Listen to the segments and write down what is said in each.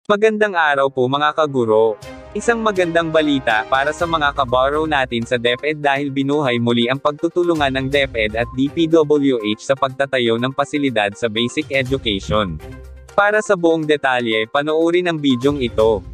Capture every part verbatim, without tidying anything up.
Magandang araw po mga kaguro. Isang magandang balita para sa mga kabaro natin sa Deped dahil binuhay muli ang pagtutulungan ng Deped at D P W H sa pagtatayo ng pasilidad sa basic education. Para sa buong detalye, panoorin ang bidyong ito.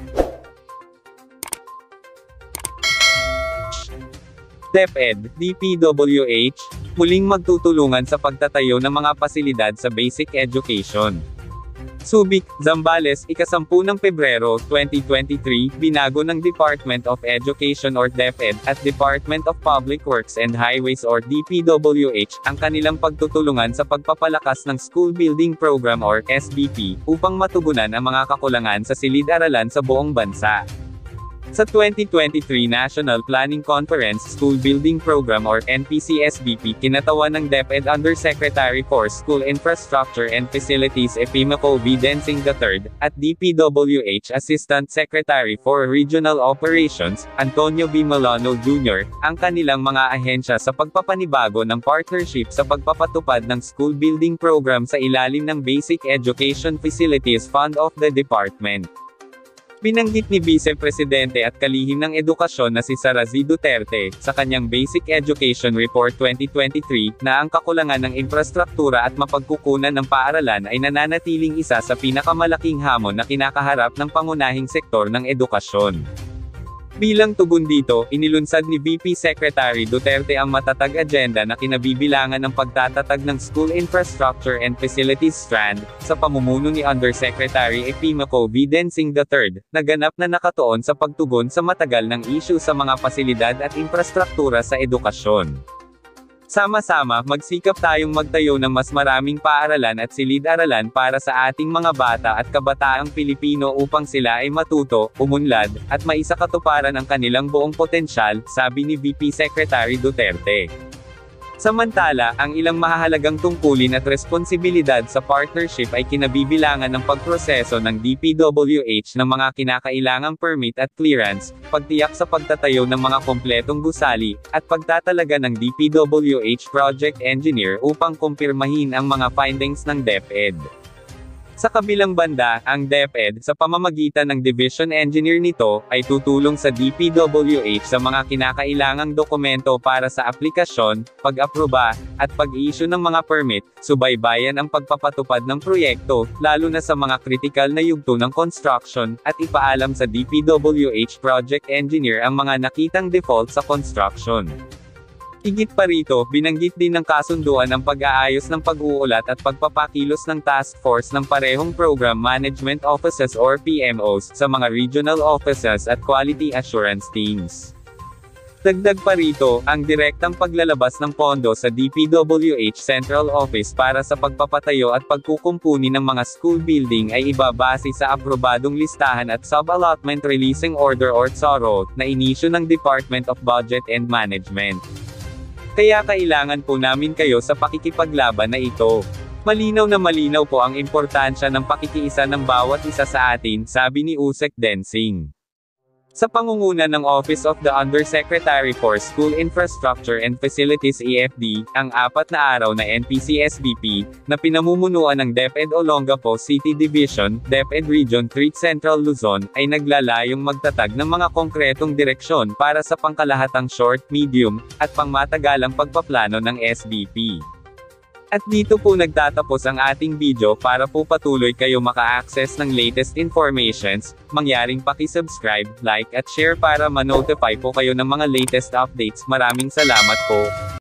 Deped, D P W H, muling magtutulungan sa pagtatayo ng mga pasilidad sa basic education. Subic, Zambales, ikasampu ng Pebrero, twenty twenty-three, binago ng Department of Education or Deped, at Department of Public Works and Highways or D P W H, ang kanilang pagtutulungan sa pagpapalakas ng School Building Program or S B P, upang matugunan ang mga kakulangan sa silid-aralan sa buong bansa. Sa twenty twenty-three National Planning Conference School Building Program or N P C S B P, kinatawan ng Deped Undersecretary for School Infrastructure and Facilities Epimako V. Densing the third, at D P W H Assistant Secretary for Regional Operations, Antonio B. Molano Junior, ang kanilang mga ahensya sa pagpapanibago ng partnership sa pagpapatupad ng school building program sa ilalim ng Basic Education Facilities Fund of the Department. Binanggit ni Vice Presidente at Kalihim ng Edukasyon na si Sara Z. Duterte, sa kanyang Basic Education Report twenty twenty-three, na ang kakulangan ng infrastruktura at mapagkukunan ng paaralan ay nananatiling isa sa pinakamalaking hamon na kinakaharap ng pangunahing sektor ng edukasyon. Bilang tugon dito, inilunsad ni V P Secretary Duterte ang matatag agenda na kinabibilangan ng pagtatatag ng School Infrastructure and Facilities Strand, sa pamumuno ni Undersecretary Epimako V. Densing the third, na ganap na nakatuon sa pagtugon sa matagal ng issue sa mga pasilidad at infrastruktura sa edukasyon. Sama-sama, magsikap tayong magtayo ng mas maraming paaralan at silid-aralan para sa ating mga bata at kabataang Pilipino upang sila ay matuto, umunlad, at maisakatuparan ang kanilang buong potensyal, sabi ni V P Secretary Duterte. Samantala, ang ilang mahahalagang tungkulin at responsibilidad sa partnership ay kinabibilangan ng pagproseso ng D P W H ng mga kinakailangang permit at clearance, pagtiyak sa pagtatayo ng mga kompletong gusali, at pagtatalaga ng D P W H project engineer upang kumpirmahin ang mga findings ng Deped. Sa kabilang banda, ang Deped, sa pamamagitan ng Division Engineer nito, ay tutulong sa D P W H sa mga kinakailangang dokumento para sa aplikasyon, pag-aproba, at pag-issue ng mga permit, subaybayan ang pagpapatupad ng proyekto, lalo na sa mga kritikal na yugto ng construction, at ipaalam sa D P W H project engineer ang mga nakitang default sa construction. Higit pa rito, binanggit din ng kasunduan ang pag-aayos ng pag-uulat at pagpapakilos ng task force ng parehong Program Management Offices or P M Os, sa mga regional offices at quality assurance teams. Dagdag pa rito, ang direktang paglalabas ng pondo sa D P W H Central Office para sa pagpapatayo at pagkukumpuni ng mga school building ay ibabase sa aprobadong listahan at Sub-Allotment Releasing Order or S O R O, na inisyu ng Department of Budget and Management. Kaya kailangan po namin kayo sa pakikipaglaban na ito. Malinaw na malinaw po ang importansya ng pakikiisa ng bawat isa sa atin, sabi ni Usek Densing. Sa pangunguna ng Office of the Undersecretary for School Infrastructure and Facilities E F D, ang apat na araw na N P C S B P, na pinamumunuan ng Deped Olongapo City Division, Deped Region three Central Luzon, ay naglalayong magtatag ng mga konkretong direksyon para sa pangkalahatang short, medium, at pangmatagalang pagpaplano ng S B P. At dito po nagtatapos ang ating video. Para po patuloy kayo maka-access ng latest informations, mangyaring paki-subscribe, like at share para ma-notify po kayo ng mga latest updates. Maraming salamat po.